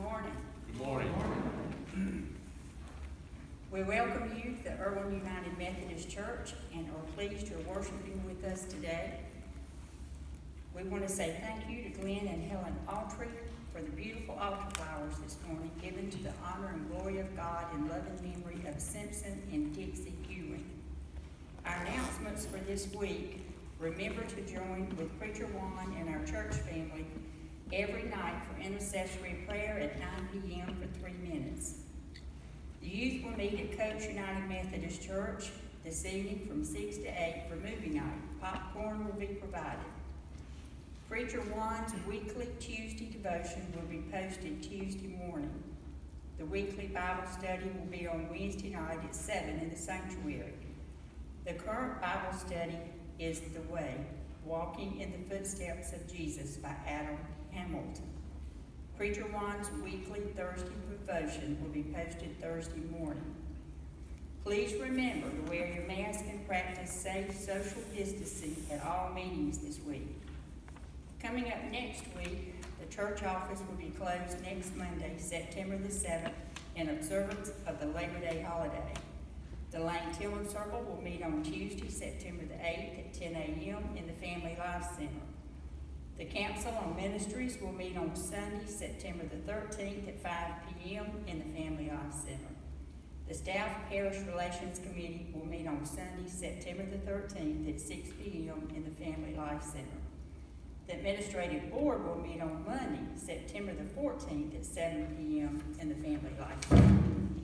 morning. Good morning. We welcome you to the Erwin United Methodist Church and are pleased you're worshiping with us today. We want to say thank you to Glenn and Helen Autry for the beautiful altar flowers this morning given to the honor and glory of God in loving memory of Simpson and Dixie Ewing. Our announcements for this week: remember to join with Preacher Juan and our church family every night for intercessory prayer at 9 p.m. for 3 minutes. The youth will meet at Coach United Methodist Church this evening from 6 to 8 for movie night. Popcorn will be provided. Preacher Juan's weekly Tuesday devotion will be posted Tuesday morning. The weekly Bible study will be on Wednesday night at 7 in the sanctuary. The current Bible study is The Way, Walking in the Footsteps of Jesus by Adam Hamilton. Preacher Juan's weekly Thursday devotion will be posted Thursday morning. Please remember to wear your mask and practice safe social distancing at all meetings this week. Coming up next week, the church office will be closed next Monday, September the 7th, in observance of the Labor Day holiday. The Lane Tiller Circle will meet on Tuesday, September the 8th at 10 a.m. in the Family Life Center. The Council on Ministries will meet on Sunday, September the 13th at 5 p.m. in the Family Life Center. The Staff Parish Relations Committee will meet on Sunday, September the 13th at 6 p.m. in the Family Life Center. The Administrative Board will meet on Monday, September the 14th at 7 p.m. in the Family Life Center.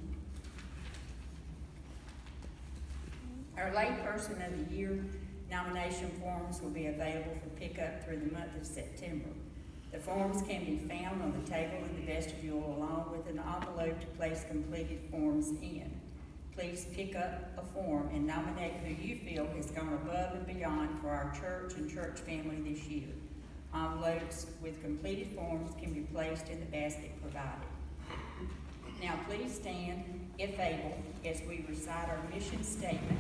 Our Layperson of the Year nomination forms will be available for pickup through the month of September. The forms can be found on the table in the vestibule along with an envelope to place completed forms in. Please pick up a form and nominate who you feel has gone above and beyond for our church and church family this year. Envelopes with completed forms can be placed in the basket provided. Now please stand, if able, as we recite our mission statement.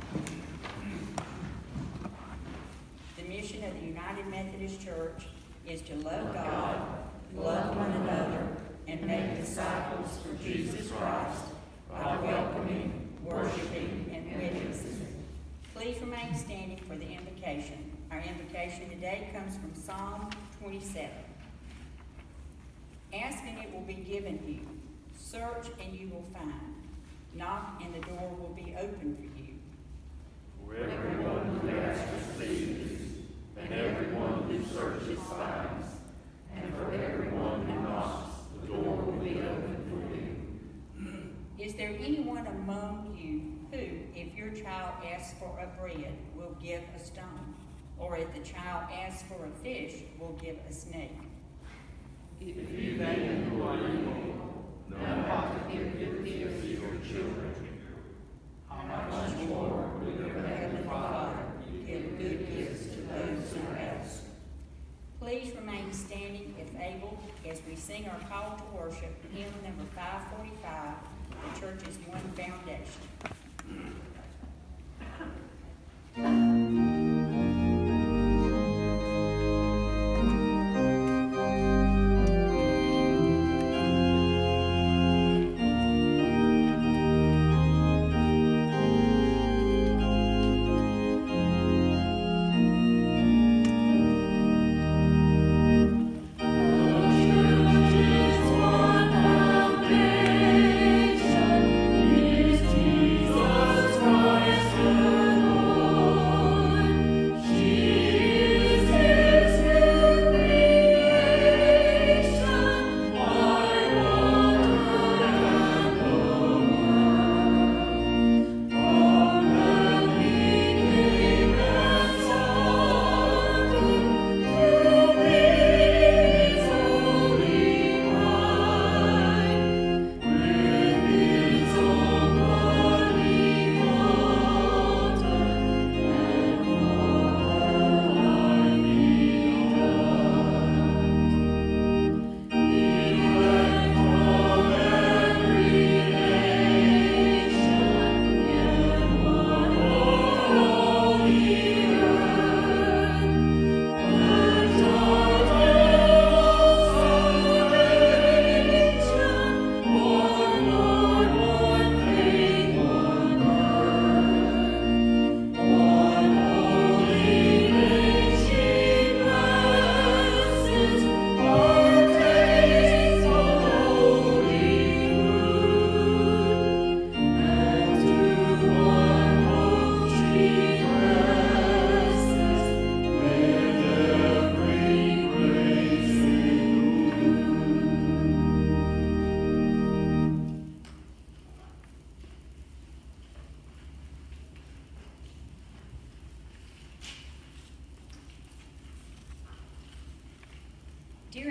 The mission of the United Methodist Church is to love God, love one another, and make disciples for Jesus Christ by welcoming, worshiping, and witnessing. Please remain standing for the invocation. Our invocation today comes from Psalm 27. Ask and it will be given you. Search and you will find. Knock and the door will be open for you. For everyone who asks receives, and everyone who searches finds, and for everyone who knocks, the door will be open for you. Is there anyone among you who, if your child asks for a bread, will give a stone? Or if the child asks for a fish, will give a snake? If you then who are evil know how to give good gifts to your children, how much more will your heavenly Father give good gifts to those who ask? Please remain standing if able as we sing our call to worship, hymn number 545, the church's One Foundation. Jesus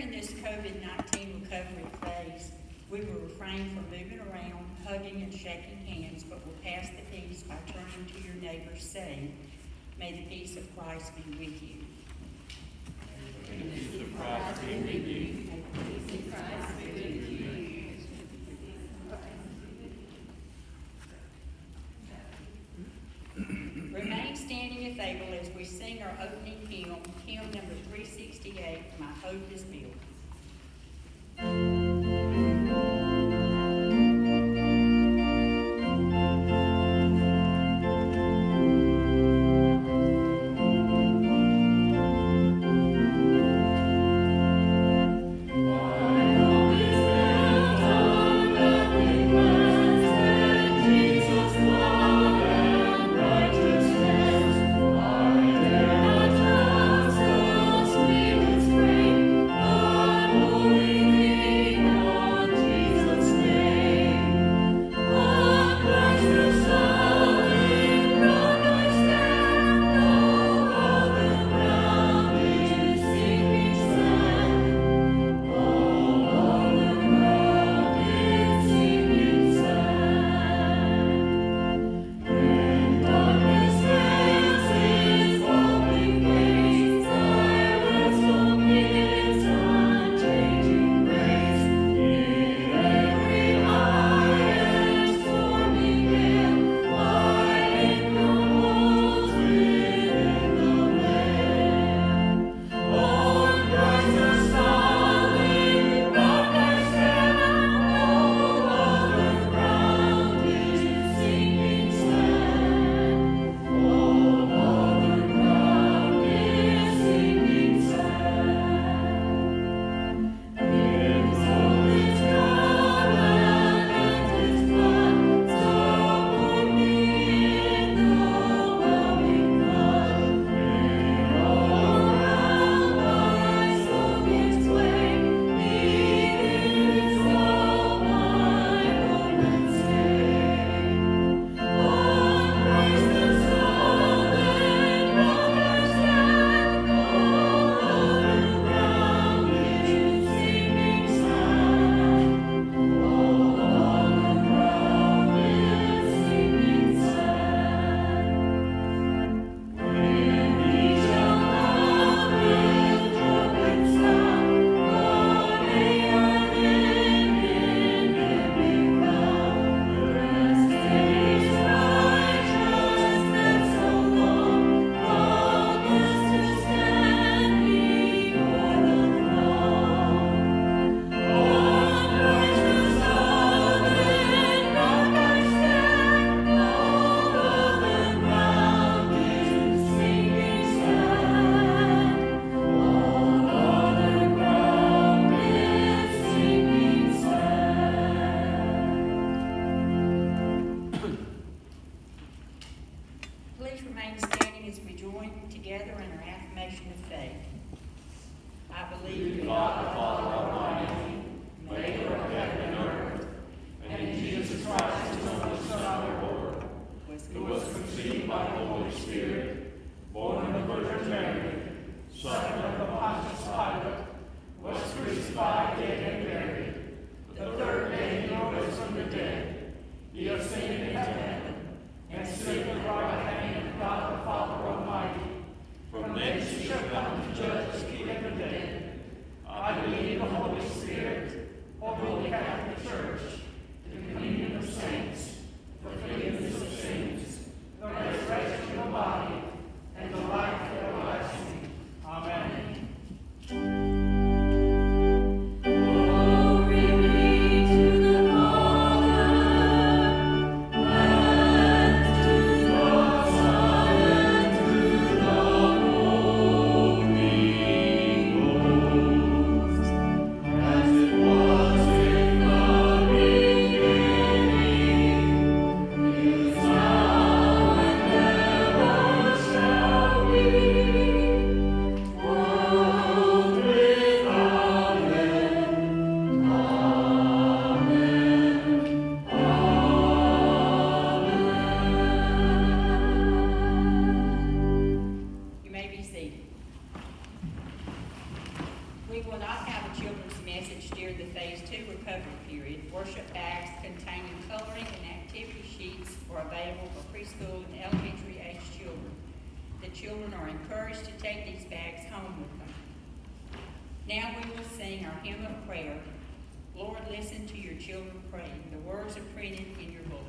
During this COVID-19 recovery phase, we will refrain from moving around, hugging and shaking hands, but will pass the peace by turning to your neighbor, saying, "May the peace of Christ be with you." May the peace of Christ be with you. May the peace of Christ be with you. Remain standing if able as we sing our opening hymn, hymn number 368, "My Hope is Built." Please remain standing as we join together in our affirmation of faith. I believe in God the Father Almighty, maker of heaven and earth, and in Jesus Christ, his only Son, our Lord, who was conceived by the Holy Spirit, born of the Virgin Mary, suffered under Pontius Pilate, was crucified, dead, and buried. The third day he rose from the dead. He ascended into heaven, and stood at the right hand of God the Father Almighty. From thence he shall come to judge the king and the dead. I believe in the Holy Spirit, the Holy Catholic Church, the communion of saints, the forgiveness of sins, the resurrection of the body, and the life everlasting. Amen. during the Phase 2 recovery period, worship bags containing coloring and activity sheets are available for preschool and elementary age children. The children are encouraged to take these bags home with them. Now we will sing our hymn of prayer, Lord, Listen to Your Children Pray. The words are printed in your bulletin.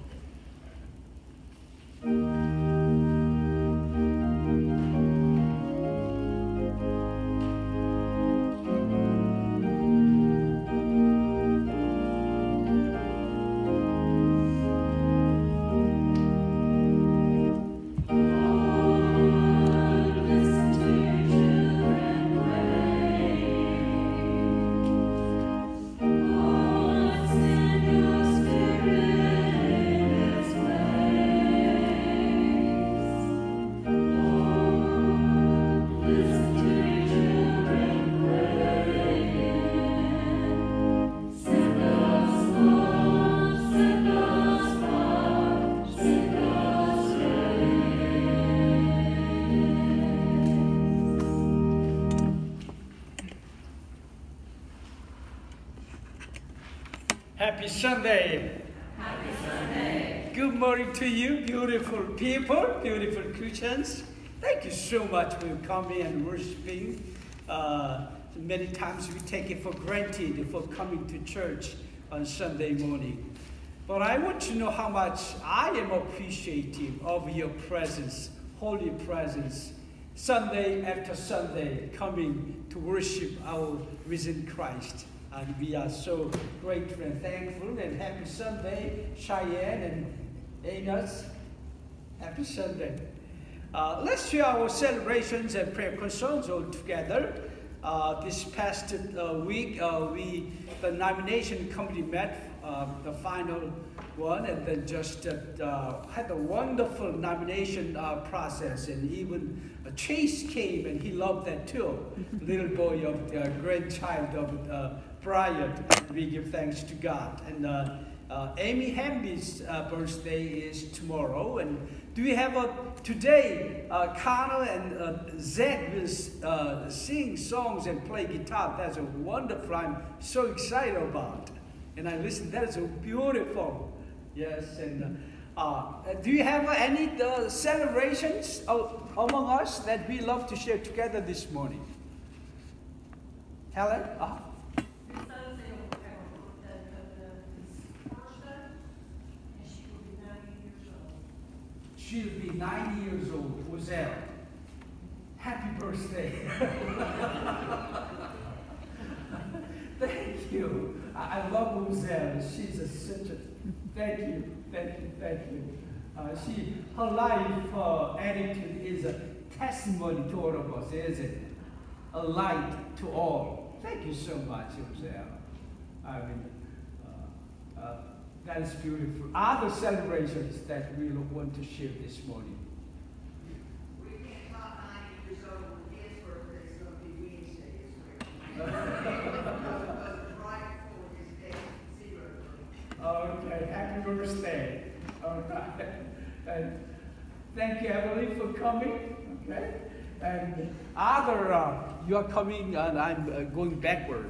Happy Sunday. Happy Sunday. Good morning to you, beautiful people, beautiful Christians. Thank you so much for coming and worshiping. Many times we take it for granted for coming to church on Sunday morning. But I want to know how much I am appreciative of your presence, holy presence, Sunday after Sunday, coming to worship our risen Christ. And we are so grateful and thankful. And happy Sunday, Cheyenne and Enos. Happy Sunday. Let's share our celebrations and prayer concerns all together. This past week, the nomination committee met, the final one, and then just had a wonderful nomination process. And even Chase came, and he loved that too. Little boy of the grandchild of Brian. We give thanks to God. And Amy Hamby's birthday is tomorrow. And do we have today, Connor and Zed will sing songs and play guitar. That's a wonderful, I'm so excited about. And I listen, that is so beautiful. Yes, and do you have any celebrations among us that we love to share together this morning? Helen? She'll be 90 years old. Roselle. Happy birthday. Thank you. I love Roselle. She's such a, thank you. Her life, her attitude is a testimony to all of us, isn't it? A light to all. Thank you so much, Roselle. I mean, that is beautiful. Other celebrations that we want to share this morning. We can't top 90 years old when his birthday is going to be Wednesday this week. Right before his day, 0. Okay, happy birthday. All right. And thank you, Emily, for coming. Okay. And other, you are coming, and I'm going backward.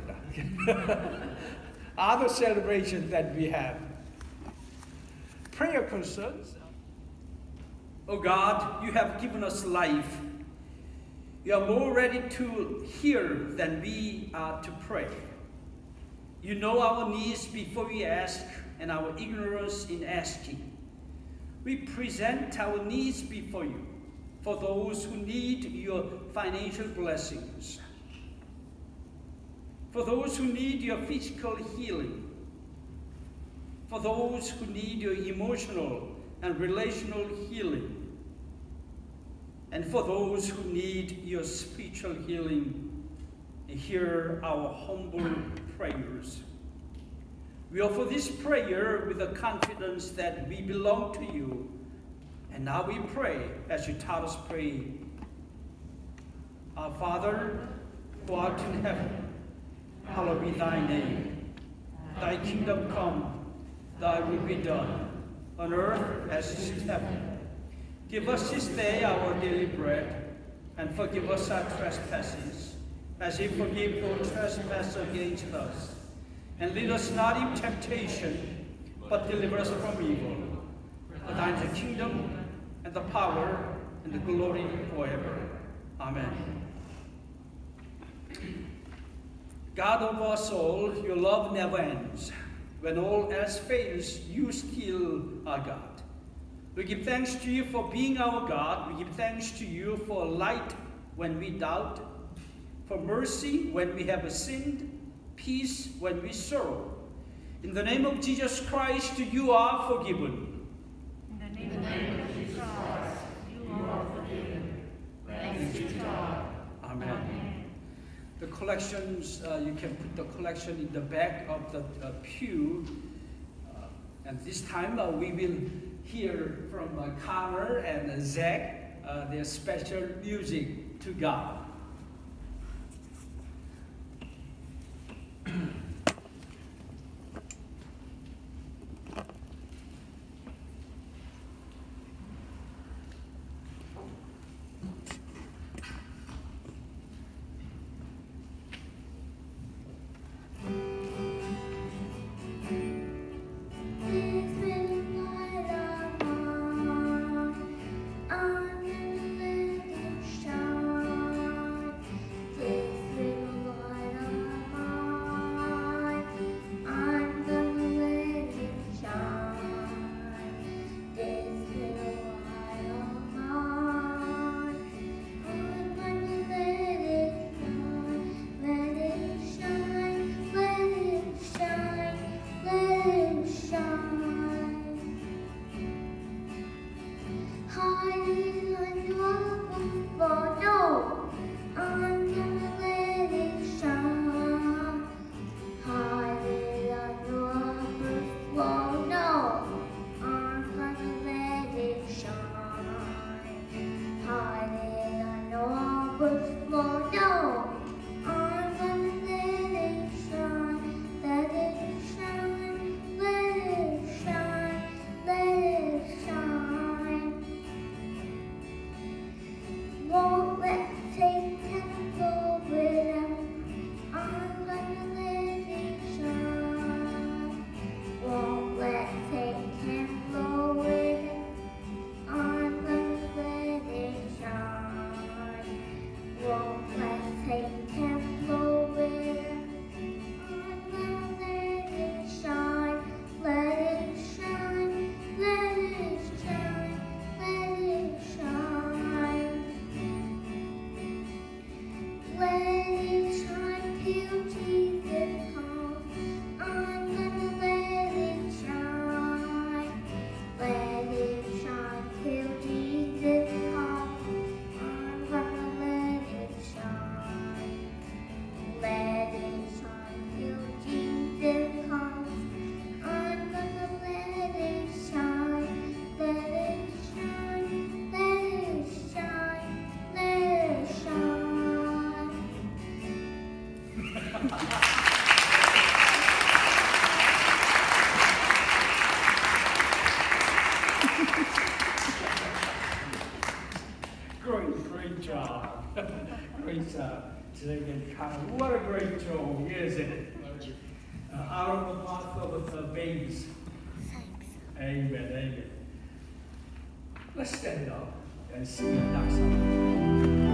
Other celebrations that we have. Prayer concerns. Oh God, you have given us life. You are more ready to hear than we are to pray. You know our needs before we ask and our ignorance in asking. We present our needs before you for those who need your financial blessings, for those who need your physical healing, for those who need your emotional and relational healing, and for those who need your spiritual healing. Hear our humble prayers. We offer this prayer with the confidence that we belong to you. And now we pray as you taught us pray. Our Father, who art in heaven, hallowed be thy name. Thy kingdom come. Thy will be done, on earth as it is in heaven. Give us this day our daily bread, and forgive us our trespasses, as we forgive those who trespass against us. And lead us not in temptation, but deliver us from evil. For thine is the kingdom, and the power, and the glory forever. Amen. God of our soul, your love never ends. When all else fails, you still are God. We give thanks to you for being our God. We give thanks to you for light when we doubt, for mercy when we have sinned, peace when we sorrow. In the name of Jesus Christ, you are forgiven. In the name of Jesus Christ, you are forgiven. Thanks be to God. Amen. Amen. The collections, you can put the collection in the back of the pew. And this time we will hear from Connor and Zach their special music to God. Great job. Great job. What a great job, isn't it? Out of the mouth of the babies. Amen, amen. Let's stand up and sing that song.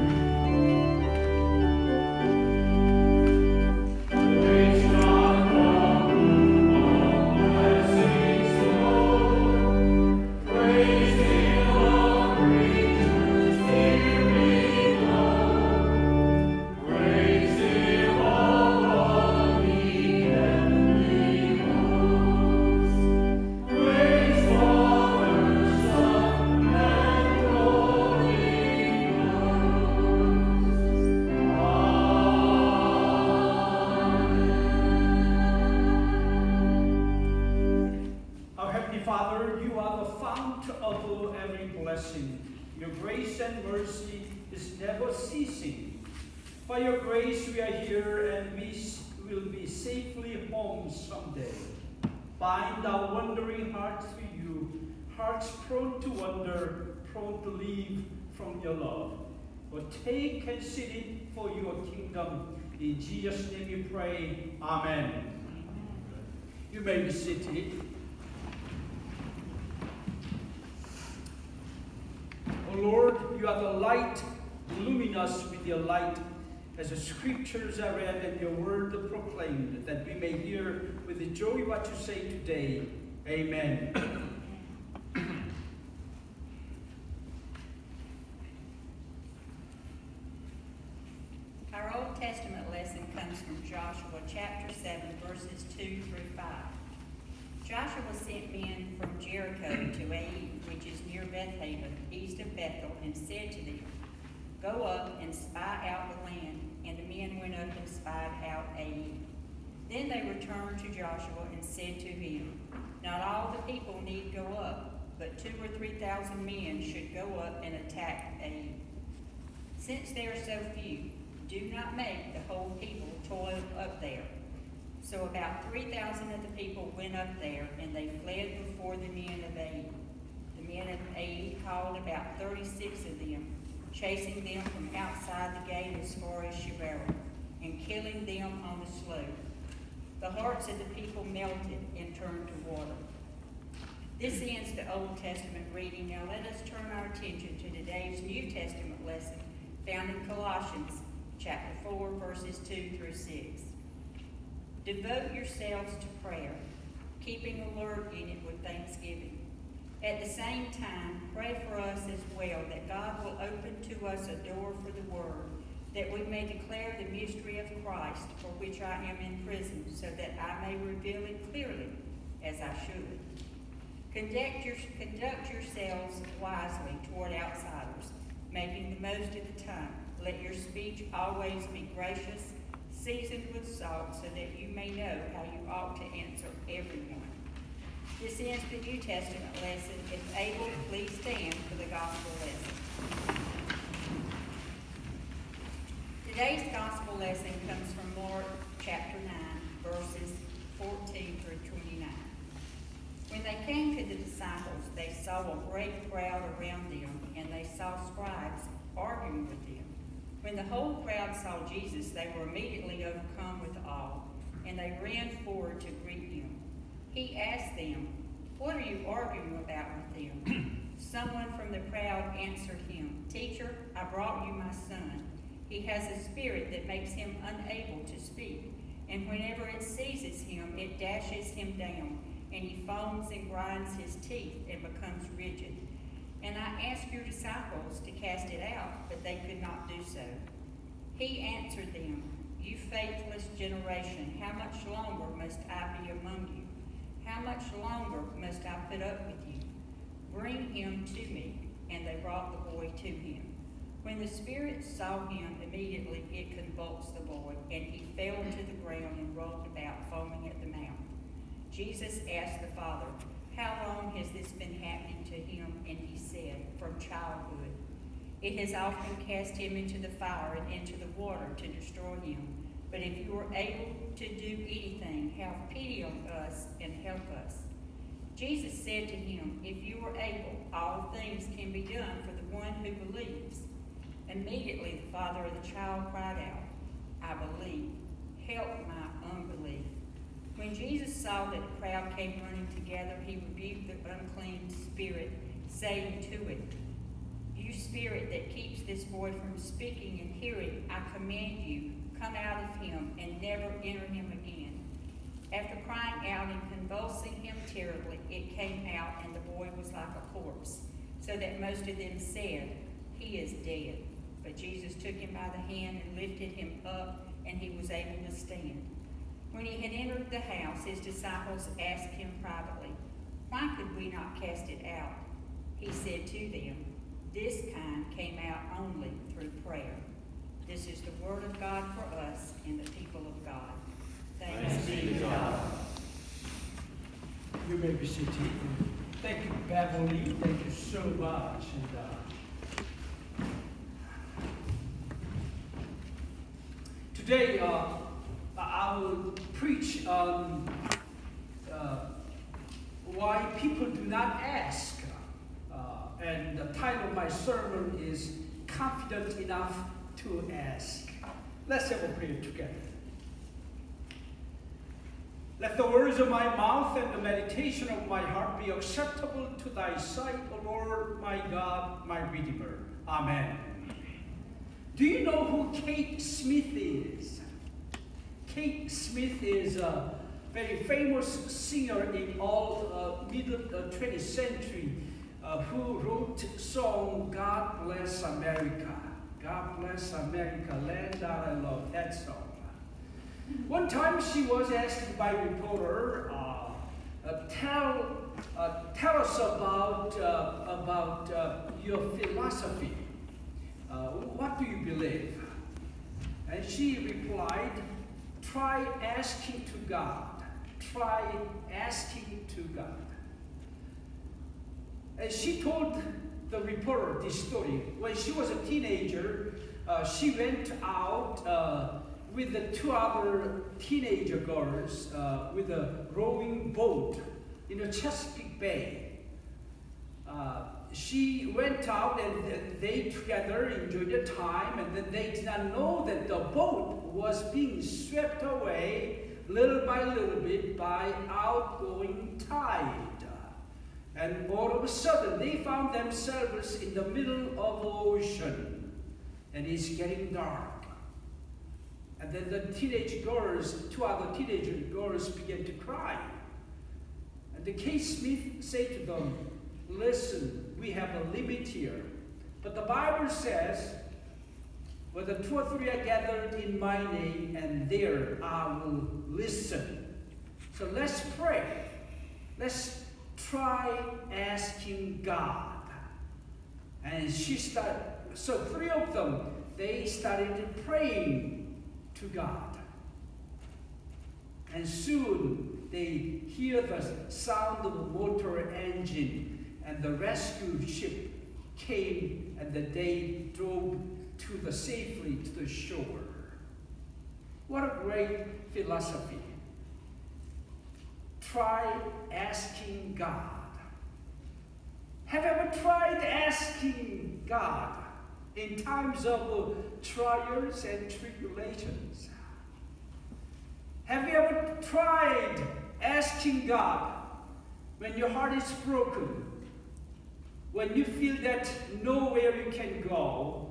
Father, you are the fount of every blessing. Your grace and mercy is never ceasing. By your grace we are here, and we will be safely home someday. Bind our wandering hearts to you, hearts prone to wander, prone to leave from your love. But take and sit it for your kingdom. In Jesus' name we pray. Amen. may be seated. O Lord, you are the light, illumine us with your light, as the scriptures are read and your word proclaimed, that we may hear with joy what you say today. Amen. Our Old Testament lesson comes from Joshua chapter 7, verses 2 through 5. Joshua sent men from Jericho to Ai, which is near Bethaven, east of Bethel, and said to them, "Go up and spy out the land." And the men went up and spied out Ai. Then they returned to Joshua and said to him, "Not all the people need go up, but 2,000 or 3,000 men should go up and attack Ai. Since there are so few, do not make the whole people toil up there." So about 3,000 of the people went up there, and they fled before the men of Ai. The men of Ai called about 36 of them, chasing them from outside the gate as far as Shebarah, and killing them on the slope. The hearts of the people melted and turned to water. This ends the Old Testament reading. Now let us turn our attention to today's New Testament lesson found in Colossians chapter 4, verses 2 through 6. Devote yourselves to prayer, keeping alert in it with thanksgiving. At the same time, pray for us as well, that God will open to us a door for the word, that we may declare the mystery of Christ, for which I am in prison, so that I may reveal it clearly, as I should. Conduct yourselves wisely toward outsiders, making the most of the time. Let your speech always be gracious, seasoned with salt, so that you may know how you ought to answer everyone. This ends the New Testament lesson. If able, please stand for the gospel lesson. Today's gospel lesson comes from Mark chapter 9, verses 14 through 29. When they came to the disciples, they saw a great crowd around them, and they saw scribes arguing with them. When the whole crowd saw Jesus, they were immediately overcome with awe, and they ran forward to greet him. He asked them, "What are you arguing about with them?" Someone from the crowd answered him, "Teacher, I brought you my son. He has a spirit that makes him unable to speak, and whenever it seizes him, it dashes him down, and he foams and grinds his teeth and becomes rigid. And I asked your disciples to cast it out, but they could not do so." He answered them, "You faithless generation, how much longer must I be among you? How much longer must I put up with you? Bring him to me." And they brought the boy to him. When the spirit saw him, immediately it convulsed the boy, and he fell to the ground and rolled about, foaming at the mouth. Jesus asked the father, "How long has this been happening to him?" And he said, "From childhood. It has often cast him into the fire and into the water to destroy him. But if you are able to do anything, have pity on us and help us." Jesus said to him, "If you are able, all things can be done for the one who believes." Immediately the father of the child cried out, "I believe. Help my unbelief." When Jesus saw that the crowd came running together, he rebuked the unclean spirit, saying to it, "You spirit that keeps this boy from speaking and hearing, I command you, come out of him and never enter him again." After crying out and convulsing him terribly, it came out, and the boy was like a corpse, so that most of them said, "He is dead." But Jesus took him by the hand and lifted him up, and he was able to stand. When he had entered the house, his disciples asked him privately, "Why could we not cast it out?" He said to them, "This kind came out only through prayer." This is the word of God for us and the people of God. Thanks be to God. You may be seated. Thank you, Beverly. Thank you so much. Today, I will preach on why people do not ask. And the title of my sermon is Confident Enough to Ask. Let's have a prayer together. Let the words of my mouth and the meditation of my heart be acceptable to thy sight, O Lord, my God, my Redeemer. Amen. Do you know who Kate Smith is? Kate Smith is a very famous singer in all middle 20th century who wrote the song, God Bless America. God Bless America, land that I love, that song. One time she was asked by a reporter, tell us about your philosophy. What do you believe? And she replied, try asking to God. Try asking to God. And she told the reporter this story. When she was a teenager, she went out with the two other teenager girls with a rowing boat in the Chesapeake Bay. She went out and they together enjoyed the time, and then they did not know that the boat was being swept away little by little bit by outgoing tide. And all of a sudden they found themselves in the middle of the ocean, and it's getting dark. And then the two other teenage girls began to cry. And the Kate Smith said to them, listen, we have a limit here. But the Bible says, whether 2 or 3 are gathered in my name, and there I will listen. So let's pray. Let's try asking God. And so 3 of them, they started praying to God. And soon they hear the sound of a motor engine, and the rescue ship came, and they drove safely to the shore. What a great philosophy. Try asking God. Have you ever tried asking God in times of trials and tribulations? Have you ever tried asking God when your heart is broken, when you feel that nowhere you can go?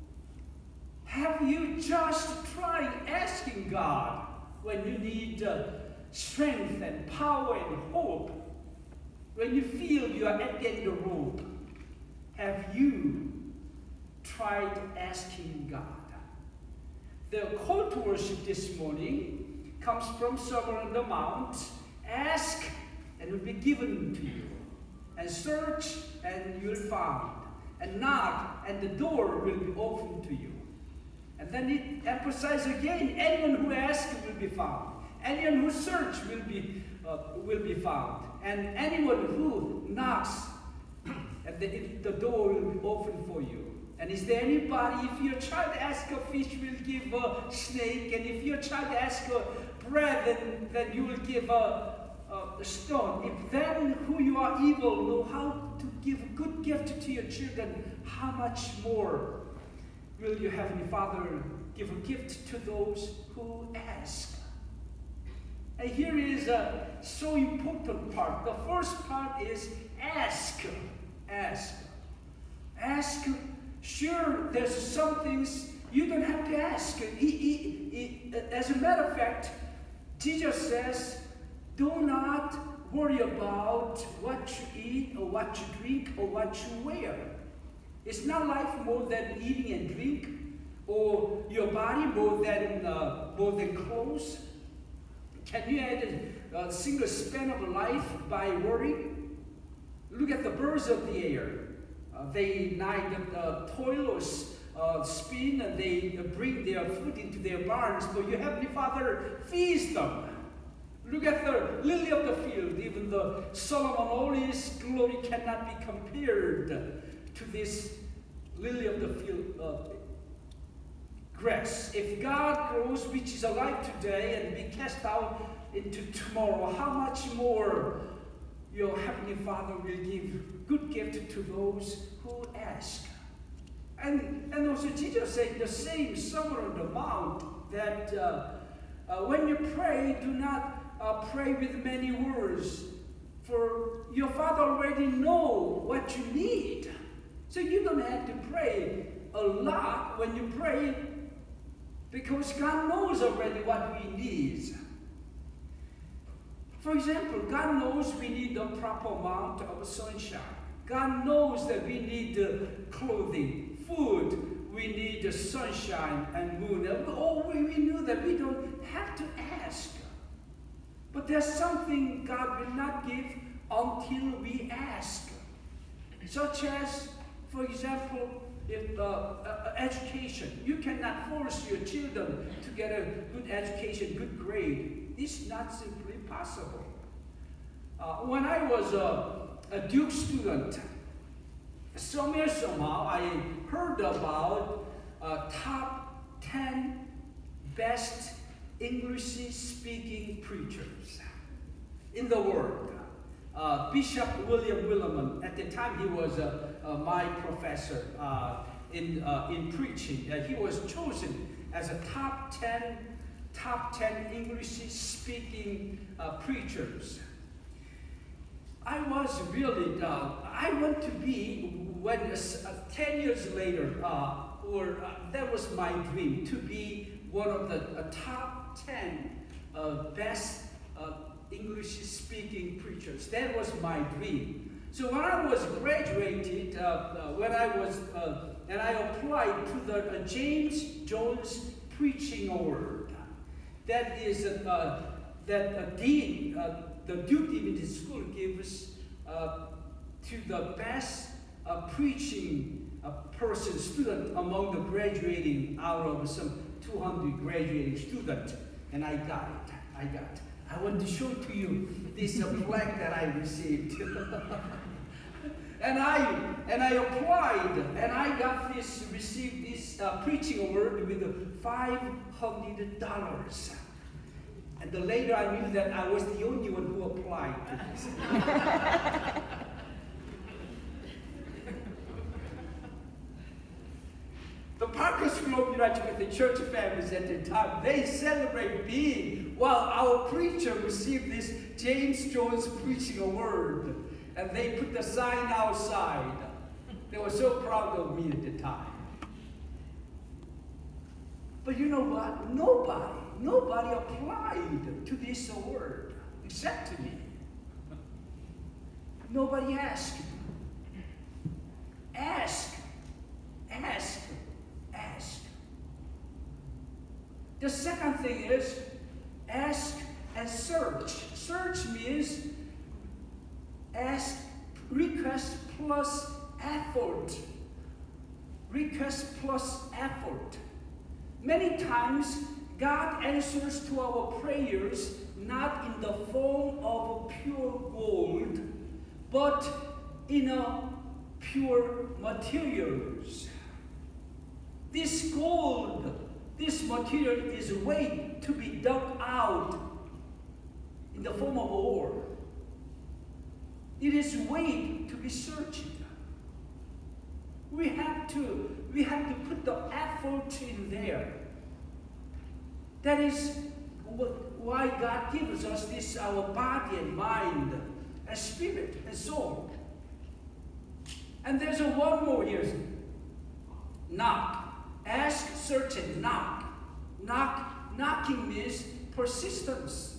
Have you just tried asking God when you need strength and power and hope? When you feel you are at the end of the rope, have you tried asking God? The call to worship this morning comes from Sermon on the Mount. Ask and it will be given to you. And search and you'll find. And knock and the door will be opened to you. And then it emphasizes again, anyone who asks will be found. Anyone who searches will be found. And anyone who knocks, and the door will be open for you. And is there anybody, if your child asks a fish, will give a snake, and if your child asks a bread, then you will give a stone. If then who you are evil know how to give a good gift to your children, how much more will your Heavenly Father give a gift to those who ask? And here is a so important part. The first part is ask. Ask. Ask. Sure, there's some things you don't have to ask. As a matter of fact, Jesus says, do not worry about what you eat or what you drink or what you wear. Is not life more than eating and drink, or your body more than clothes? Can you add a single span of life by worrying? Look at the birds of the air. They neither toil or spin, and they bring their food into their barns, but your Heavenly Father feeds them. Look at the lily of the field. Even the Solomon, all his glory cannot be compared to this lily of the field grass. If God grows, which is alive today, and be cast out into tomorrow, how much more your Heavenly Father will give good gift to those who ask. And also Jesus said the same Sermon on the Mount that when you pray, do not pray with many words, for your Father already know what you need. So you don't have to pray a lot when you pray, because God knows already what we need. For example, God knows we need the proper amount of sunshine. God knows that we need clothing, food, we need the sunshine and moon. We knew that we don't have to ask. But there's something God will not give until we ask. Such as, for example, if education. You cannot force your children to get a good education, good grade. It's not simply possible. When I was a Duke student, somehow I heard about top 10 best English-speaking preachers in the world. Bishop William Willimon, at the time he was my professor in preaching. He was chosen as a top 10 English-speaking preachers. I was really, I want to be, when 10 years later, that was my dream, to be one of the top 10 best English-speaking preachers. That was my dream. So when I was graduated, and I applied to the James Jones Preaching Award. That is that dean, the Duke Divinity School gives to the best preaching student among the graduating out of some 200 graduating students, and I got it. I want to show to you this plaque that I received. and I applied, and I received this preaching award with $500. And later I knew that I was the only one who applied to this. The Parker's Grove United Methodist Church families at the time, they celebrate being, while our preacher received this James Jones Preaching Award, and they put the sign outside. They were so proud of me at the time. But you know what? Nobody applied to this award except me. Nobody asked. Ask. The second thing is ask and search. Search means ask, request plus effort. Request plus effort. Many times, God answers to our prayers not in the form of pure gold, but in pure materials. This gold, this material is waiting to be dug out in the form of ore. It is waiting to be searched. We have to put the effort in there. That is why God gives us this, our body and mind and spirit and soul. And there's one more here. Knock. Ask, search, and knock. Knocking means persistence.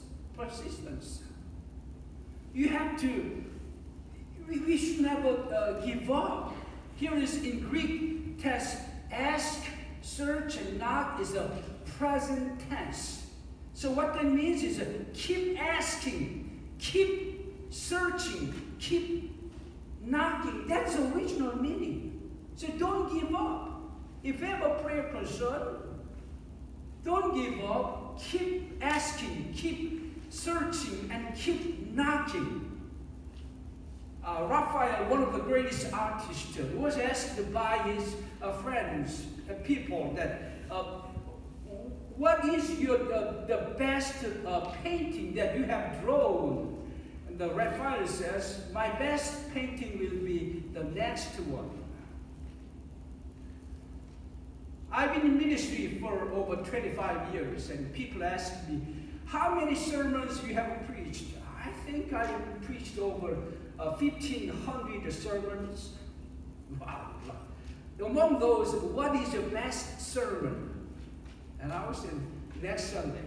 You have to, we should never give up. Here is in Greek text, ask, search, and knock is a present tense. So what that means is keep asking, keep searching, keep knocking. That's the original meaning. So don't give up. If you have a prayer concern, don't give up. Keep asking, keep searching, and keep knocking. Raphael, one of the greatest artists, was asked by his friends, people, that what is the best painting that you have drawn? And the Raphael says, my best painting will be the next one. I've been in ministry for over 25 years, and people ask me, how many sermons you have preached? I think I preached over 1,500 sermons. Wow. Among those, what is your best sermon? And I was in next Sunday.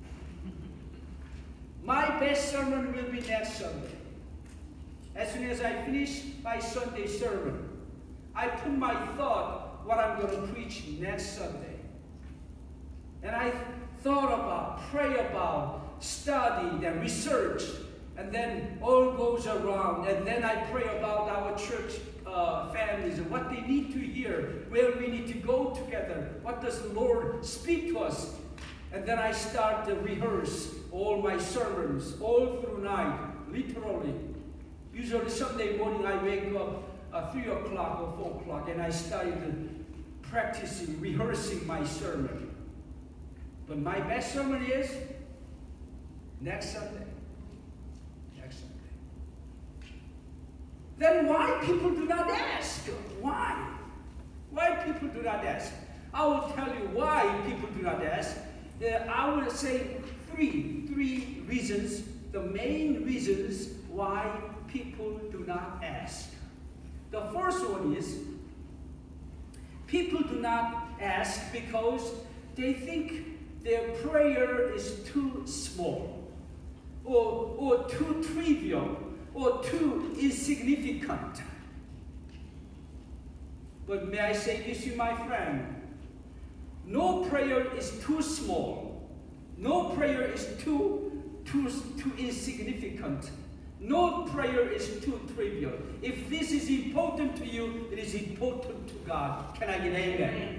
My best sermon will be next Sunday. As soon as I finish my Sunday sermon, I put my thought what I'm going to preach next Sunday. And I thought about, pray about, study and research, and then all goes around. And then I pray about our church families and what they need to hear, where we need to go together, what does the Lord speak to us. And then I start to rehearse all my sermons all through night, literally. Usually Sunday morning I wake up 3 o'clock or 4 o'clock and I started practicing, rehearsing my sermon. But my best sermon is next Sunday. Next Sunday. Then why people do not ask? Why? Why people do not ask? I will tell you why people do not ask. I will say three reasons, the main reasons why people do not ask. The first one is, people do not ask because they think their prayer is too small, or too trivial, or too insignificant. But may I say this to my friend, no prayer is too small. No prayer is too insignificant. No prayer is too trivial. If this is important to you, it is important to God. Can I get amen?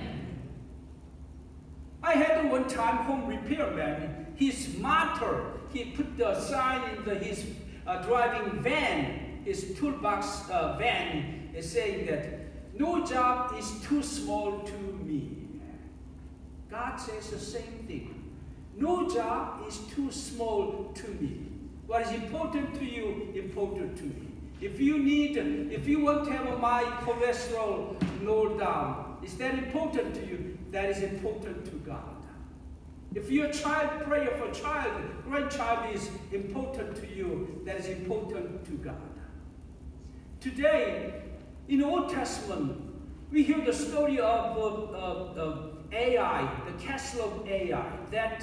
I had one time home repairman, his motto, he put the sign in his driving van, his toolbox van, is saying that no job is too small to me. God says the same thing. No job is too small to me. What is important to you, important to me. If you want to have my cholesterol low down, is that important to you? That is important to God. If your child prayer for grandchild is important to you, that is important to God. Today, in the Old Testament, we hear the story of Ai, the castle of Ai, that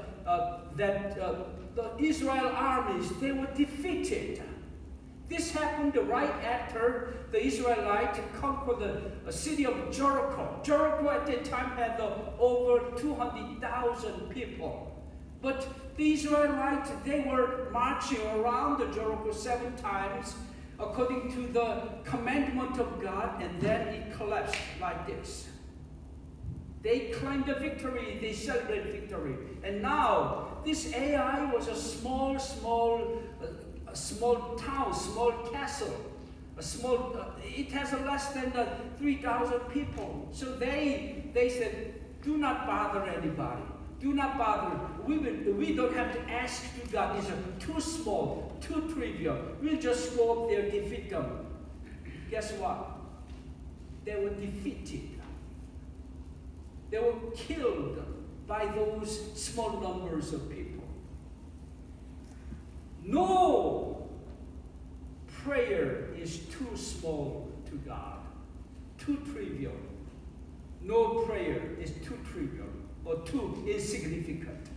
the Israel armies, they were defeated. This happened right after the Israelites conquered the city of Jericho. Jericho at that time had over 200,000 people. But the Israelites, they were marching around the Jericho 7 times according to the commandment of God, and then it collapsed like this. They claimed the victory, they celebrated victory. And now, this Ai was a small town, small castle. It has less than 3,000 people. So they said, do not bother anybody. Do not bother. We don't have to ask to God. These are too small, too trivial. We'll just go up there and defeat them. Guess what? They were defeated. They were killed by those small numbers of people. No prayer is too small to God, too trivial. No prayer is too trivial or too insignificant.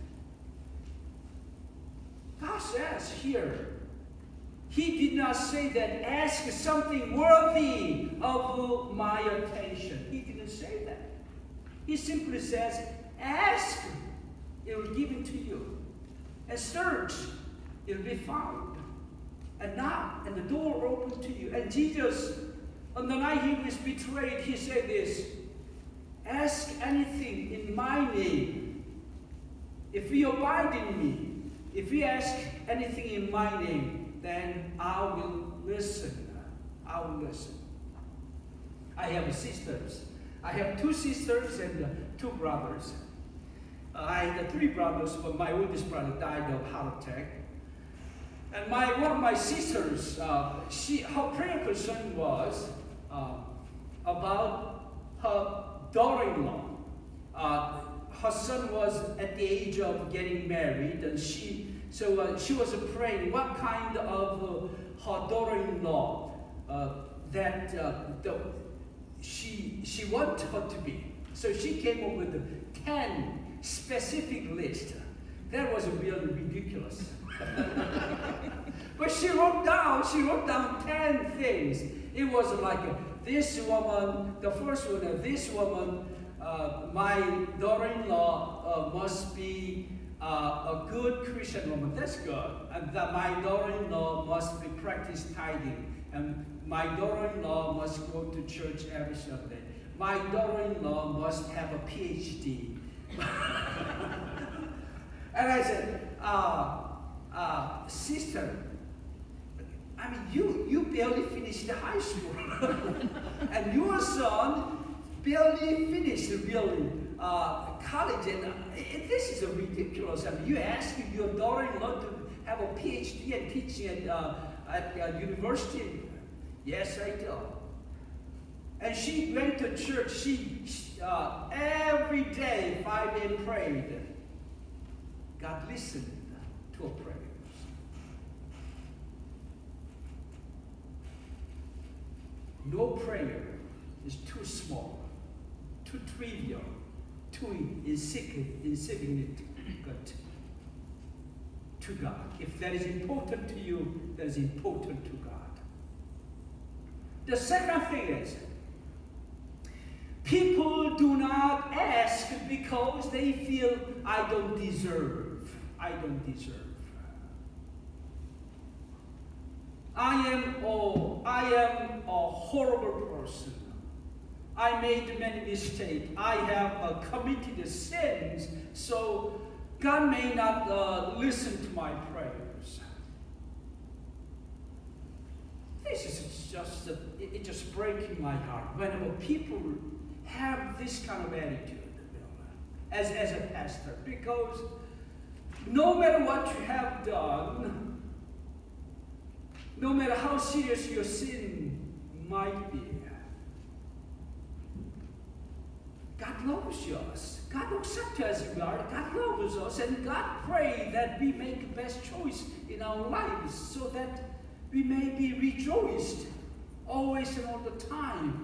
God says here, He did not say that ask something worthy of my attention. He didn't say that. He simply says, ask, it will be given to you. And search, it will be found. And knock, and the door will open to you. And Jesus, on the night He was betrayed, He said this, ask anything in my name. If you abide in me, if you ask anything in my name, then I will listen. I will listen. I have sisters. I have 2 sisters and 2 brothers. I had 3 brothers, but my oldest brother died of heart attack. And one of my sisters, her prayer concern was about her daughter-in-law. her son was at the age of getting married, and she was praying what kind of her daughter-in-law she wanted her to be. So she came up with 10 specific lists. That was really ridiculous. But she wrote down 10 things. It was like this woman, the first one, this woman, my daughter-in-law must be a good Christian woman. That's good. And that my daughter-in-law must be practice tithing. And my daughter-in-law must go to church every Sunday. My daughter-in-law must have a PhD. And I said, sister, I mean, you barely finished high school. And your son barely finished really college. And this is ridiculous. I mean, you ask your daughter-in-law to have a PhD and teaching at university. Yes, I do. And she went to church. She every day, 5 days prayed. God listened to her prayers. No prayer is too small, too trivial, too insignificant to God. If that is important to you, that is important to God. The second thing is, people do not ask because they feel, I don't deserve. I don't deserve. I am a horrible person. I made many mistakes. I have committed sins, so God may not listen to my prayers. This is just breaking my heart whenever people have this kind of attitude as a pastor, because no matter what you have done, no matter how serious your sin might be, God loves us. God accepts us as we are. God loves us, and God prays that we make the best choice in our lives so that we may be rejoiced always and all the time.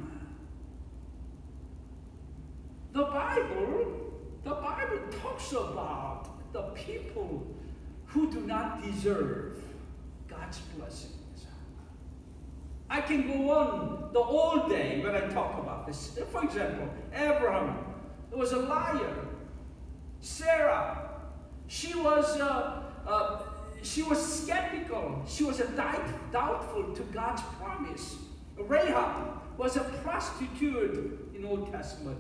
The Bible talks about the people who do not deserve God's blessings. I can go on the whole day when I talk about this. For example, Abraham was a liar. Sarah, she was skeptical. She was doubtful to God's promise. Rahab was a prostitute in Old Testament.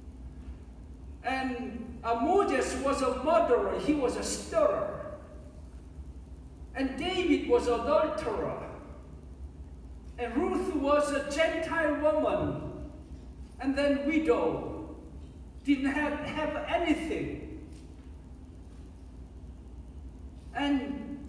And Moses was a murderer. He was a stutterer. And David was an adulterer. And Ruth was a Gentile woman. And then widow. Didn't have anything. And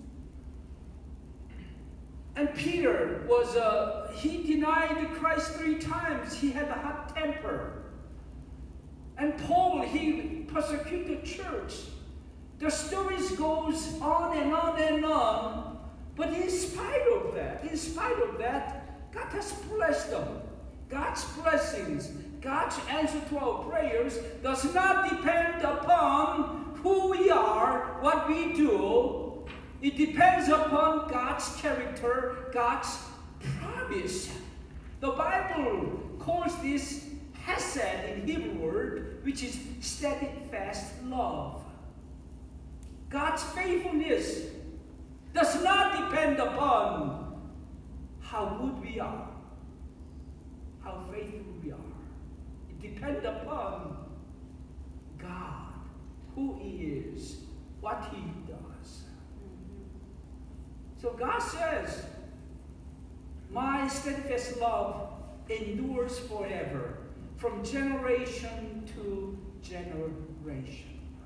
Peter was, he denied Christ 3 times. He had a hot temper. And Paul, he persecuted the church. The stories goes on and on and on. But in spite of that, God has blessed them. God's blessings, God's answer to our prayers does not depend upon who we are, what we do. It depends upon God's character, God's promise. The Bible calls this hesed in Hebrew word, which is steadfast love. God's faithfulness does not depend upon how good we are, how faithful we are. It depends upon God, who He is, what He does. So God says, my steadfast love endures forever, from generation to generation.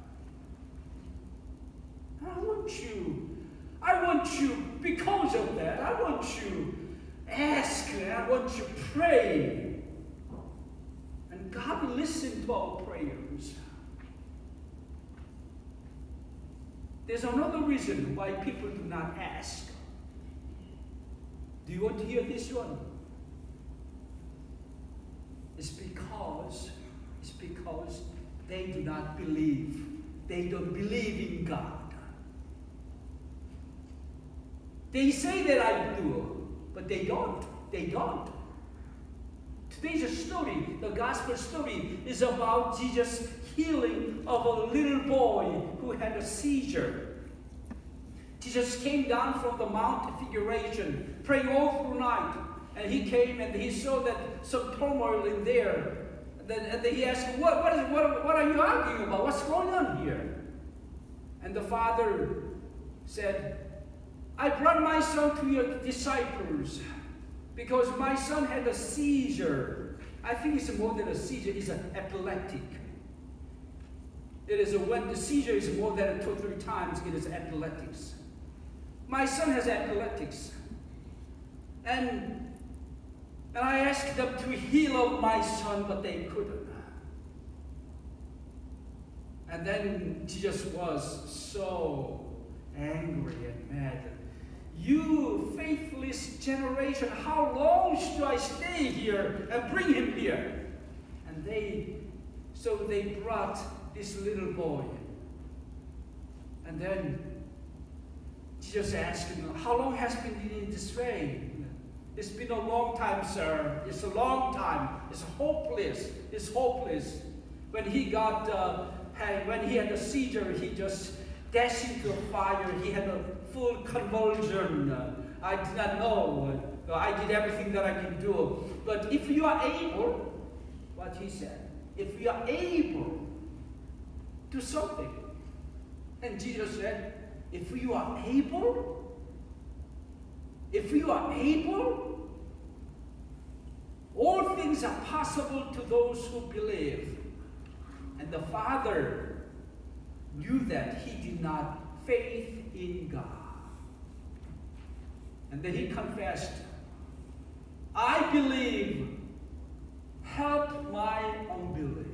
I want you, because of that, I want you ask, I want you pray. And God will listen to our prayers. There's another reason why people do not ask. Do you want to hear this one? It's because they do not believe. They don't believe in God. They say that I do, but they don't. They don't. Today's story, the gospel story, is about Jesus' healing of a little boy who had a seizure. Jesus came down from the Mount of Figuration, praying all through night, and he came and he saw that some turmoil in there. And then he asked, what are you arguing about? What's going on here? And the father said, I brought my son to your disciples because my son had a seizure. I think it's more than a seizure, it's an epileptic. It is when the seizure is more than 2 or 3 times, it is epileptics. My son has epileptics. And I asked them to heal my son, but they couldn't. And then Jesus was so angry and mad. You faithless generation, how long should I stay here and bring him here? And they brought this little boy. And then Jesus asked him, how long has been in this way? It's been a long time, sir. It's a long time. It's hopeless. It's hopeless. When he had a seizure, he just dashed into a fire. He had a full convulsion. I did not know. I did everything that I can do. But if you are able, what he said, if you are able, do something. And Jesus said, if you are able, all things are possible to those who believe. And the father knew that he did not faith in God. And then he confessed, I believe, help my unbelief.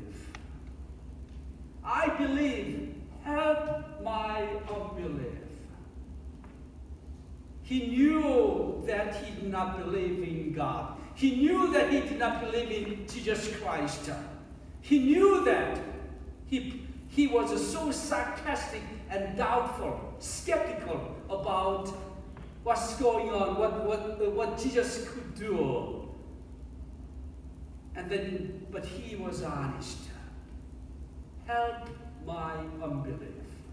I believe, help my unbelief. He knew that he did not believe in God. He knew that he did not believe in Jesus Christ. He knew that he was so sarcastic and doubtful, skeptical about what's going on, what Jesus could do. But he was honest. Help my unbelief.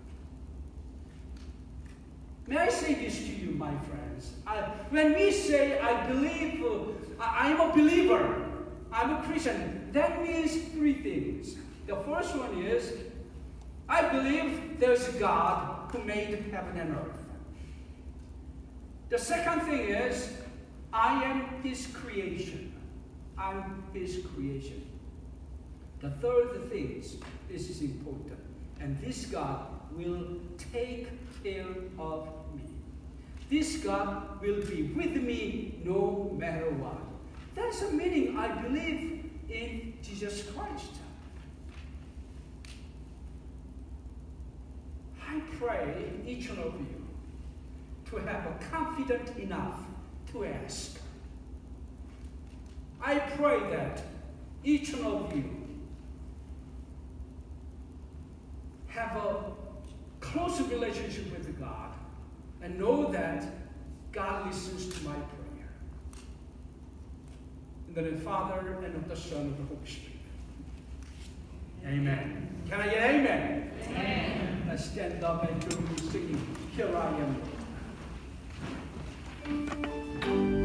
May I say this to you, my friends? When we say, I believe, I am a believer, I'm a Christian, that means 3 things. The first one is, I believe there's a God who made heaven and earth. The second thing is, I am his creation. I'm his creation. The third thing is, this is important, and this God will take care of me. This God will be with me no matter what. That's the meaning I believe in Jesus Christ. I pray each one of you to have a confidence enough to ask. I pray that each one of you have a close relationship with God and know that God listens to my prayer. In the name of the Father, and of the Son, and of the Holy Spirit. Amen. Can I get amen? Amen. Let's stand up and join me singing, Here I Am.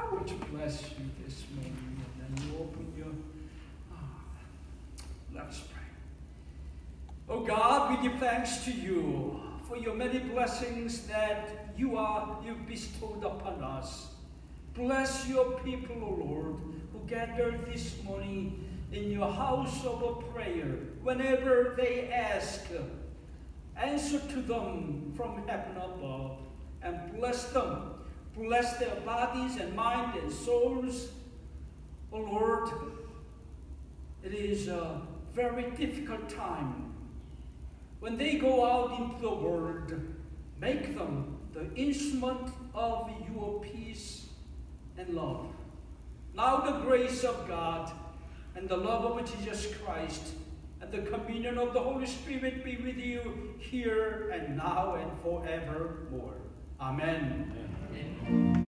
I want to bless you this morning, and then you open your. Let's pray. Oh God, we give thanks to you for your many blessings that you've bestowed upon us. Bless your people, O Lord, who gathered this morning in your house of prayer. Whenever they ask, answer to them from heaven above, and bless them. Bless their bodies and mind and souls. O Lord, it is a very difficult time. When they go out into the world, make them the instrument of your peace and love. Now the grace of God and the love of Jesus Christ and the communion of the Holy Spirit be with you here and now and forevermore. Amen. Amen.